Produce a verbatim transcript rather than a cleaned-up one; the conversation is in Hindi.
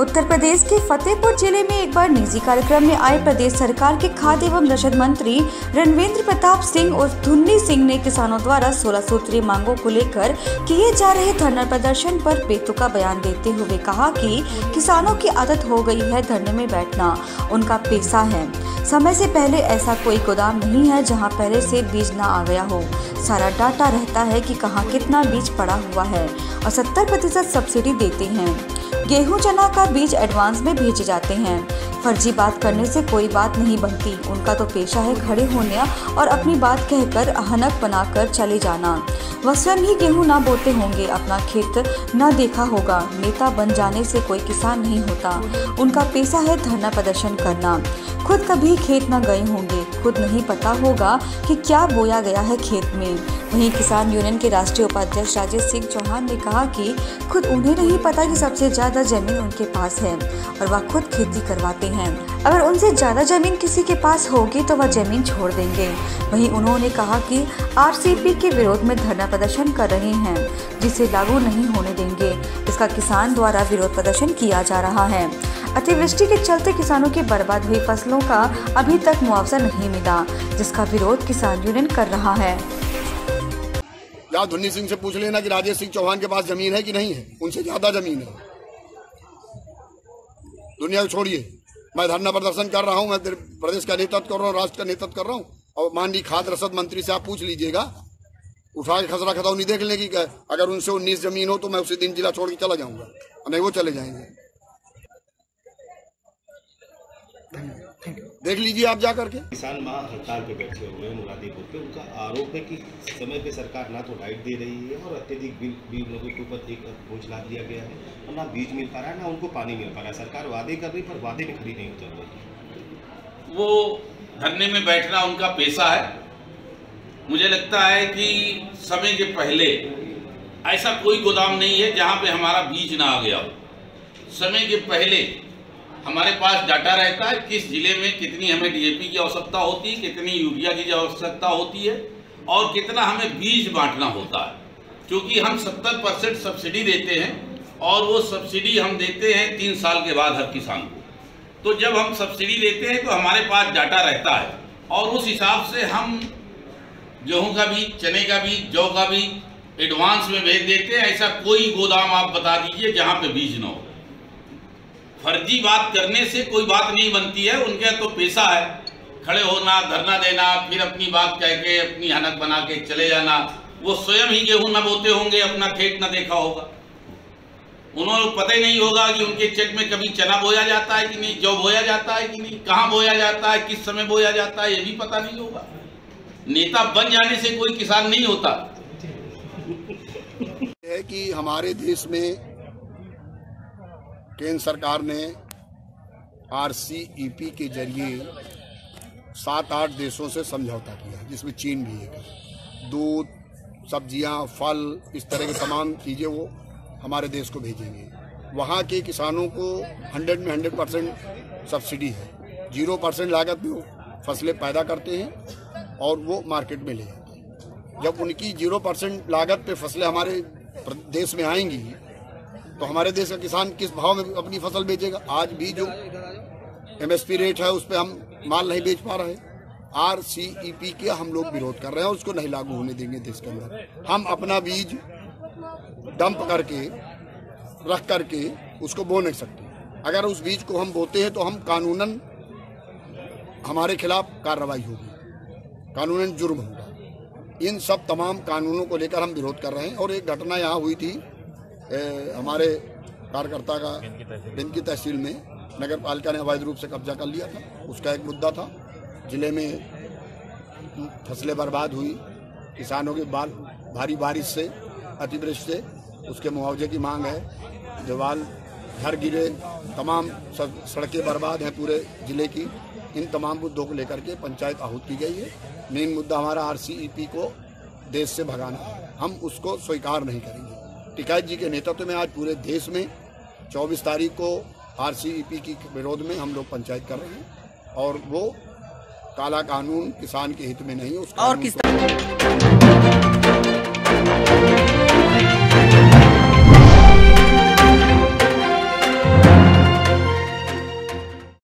उत्तर प्रदेश के फतेहपुर जिले में एक बार निजी कार्यक्रम में आए प्रदेश सरकार के खाद्य एवं रसद मंत्री रणवेंद्र प्रताप सिंह और धुन्नी सिंह ने किसानों द्वारा सोलह सूत्रीय मांगों को लेकर किए जा रहे धरना प्रदर्शन पर बेतुका बयान देते हुए कहा कि किसानों की आदत हो गई है धरने में बैठना, उनका पेशा है। समय से पहले ऐसा कोई गोदाम नहीं है जहां पहले से बीज न आ गया हो। सारा डाटा रहता है कि कहां कितना बीज पड़ा हुआ है और सत्तर प्रतिशत सब्सिडी देते हैं। गेहूं चना का बीज एडवांस में भेजे जाते हैं। फर्जी बात करने से कोई बात नहीं बनती। उनका तो पेशा है खड़े होने और अपनी बात कहकर हनक बनाकर चले जाना। वह स्वयं ही गेहूं ना बोते होंगे, अपना खेत न देखा होगा। नेता बन जाने से कोई किसान नहीं होता। उनका पेशा है धरना प्रदर्शन करना। खुद कभी खेत न गए होंगे, खुद नहीं पता होगा कि क्या बोया गया है खेत में। वहीं किसान यूनियन के राष्ट्रीय उपाध्यक्ष राजेश सिंह चौहान ने कहा कि खुद उन्हें नहीं पता कि सबसे ज्यादा जमीन उनके पास है और वह खुद खेती करवाते हैं। अगर उनसे ज्यादा जमीन किसी के पास होगी तो वह जमीन छोड़ देंगे। वहीं उन्होंने कहा कि आरसीईपी के विरोध में धरना प्रदर्शन कर रहे हैं, जिसे लागू नहीं होने देंगे। इसका किसान द्वारा विरोध प्रदर्शन किया जा रहा है। अतिवृष्टि के चलते किसानों की बर्बाद हुई फसलों का अभी तक मुआवजा नहीं मिला, जिसका विरोध किसान यूनियन कर रहा है। या धुन्नी सिंह से पूछ लेना कि राजेश सिंह चौहान के पास जमीन है कि नहीं है, उनसे ज्यादा जमीन है। दुनिया को छोड़िए, मैं धरना प्रदर्शन कर रहा हूँ, मैं प्रदेश का नेतृत्व कर रहा हूँ, राष्ट्र का नेतृत्व कर रहा हूँ। और माननीय खाद्य रसद मंत्री से आप पूछ लीजिएगा, उठा के खसरा खतौनी देख लेगी कि अगर उनसे उन्नीस जमीन हो तो मैं उसी दिन जिला छोड़ के चला जाऊंगा, नहीं वो चले जाएंगे। देख लीजिए आप जा करके। किसान मां हड़ताल पे बैठे हुए हैं मुरादीपुर पे। उनका आरोप है कि समय पे सरकार ना तो लाइट दे रही है और अत्यधिक बिल भी लोगों के ऊपर एक बोझ लाद दिया गया है और ना बीज मिल पा रहा है ना उनको पानी मिल पा रहा है। सरकार वादे कर रही पर वादे में खड़ी नहीं उतर रही। वो धरने में बैठना उनका पेशा है। मुझे लगता है कि समय के पहले ऐसा कोई गोदाम नहीं है जहाँ पे हमारा बीज ना आ गया हो। समय के पहले हमारे पास डाटा रहता है किस जिले में कितनी हमें डीएपी की आवश्यकता होती है, कितनी यूरिया की आवश्यकता होती है और कितना हमें बीज बांटना होता है। क्योंकि हम सत्तर परसेंट सब्सिडी देते हैं और वो सब्सिडी हम देते हैं तीन साल के बाद हर किसान को। तो जब हम सब्सिडी देते हैं तो हमारे पास डाटा रहता है और उस हिसाब से हम गेहूँ का बीज, चने का बीज, जौ का बीज एडवांस में भेज देते हैं। ऐसा कोई गोदाम आप बता दीजिए जहाँ पे बीज न हो। फर्जी बात करने से कोई बात नहीं बनती है। उनका तो पेशा है खड़े होना, धरना देना, फिर अपनी बात कह के अपनी हनक बना के चले जाना। वो स्वयं ही गेहूं न बोते होंगे, अपना खेत न देखा होगा। उन्होंने पता ही नहीं होगा कि उनके चेक में कभी चना बोया जाता है कि नहीं, जौ बोया जाता है कि नहीं, कहाँ बोया जाता है, किस समय बोया जाता है, ये भी पता नहीं होगा। नेता बन जाने से कोई किसान नहीं होता है कि हमारे देश में केंद्र सरकार ने आरसीईपी के जरिए सात आठ देशों से समझौता किया, जिसमें चीन भी एक है। दूध, सब्जियां, फल, इस तरह की तमाम चीज़ें वो हमारे देश को भेजेंगे। वहाँ के किसानों को हंड्रेड में हंड्रेड परसेंट सब्सिडी है। जीरो परसेंट लागत में वो फसलें पैदा करते हैं और वो मार्केट में ले जाते हैं। जब उनकी जीरो परसेंट लागत पे फसलें हमारे देश में आएंगी तो हमारे देश का किसान किस भाव में अपनी फसल बेचेगा। आज भी जो एमएसपी रेट है उस पर हम माल नहीं बेच पा रहे। आरसीईपी के हम लोग विरोध कर रहे हैं, उसको नहीं लागू होने देंगे देश के अंदर। हम अपना बीज डंप करके रख करके उसको बो नहीं सकते। अगर उस बीज को हम बोते हैं तो हम कानूनन हमारे खिलाफ कार्रवाई होगी, कानूनन जुर्म होगा। इन सब तमाम कानूनों को लेकर हम विरोध कर रहे हैं। और एक घटना यहाँ हुई थी ए, हमारे कार्यकर्ता का बिनकी तहसील में नगर पालिका ने अवैध रूप से कब्जा कर लिया था। उसका एक मुद्दा था। जिले में फसलें बर्बाद हुई, किसानों के बाल भारी बारिश से, अतिवृष्टि से उसके मुआवजे की मांग है। दीवार, घर गिरे, तमाम सब सड़कें बर्बाद हैं पूरे जिले की। इन तमाम मुद्दों को लेकर के पंचायत आहूत की गई है। मेन मुद्दा हमारा आरसीईपी को देश से भगाना है। हम उसको स्वीकार नहीं करेंगे। टिकैत जी के नेतृत्व में आज पूरे देश में चौबीस तारीख को आरसीईपी की विरोध में हम लोग पंचायत कर रहे हैं और वो काला कानून किसान के हित में नहीं है। उस और किसान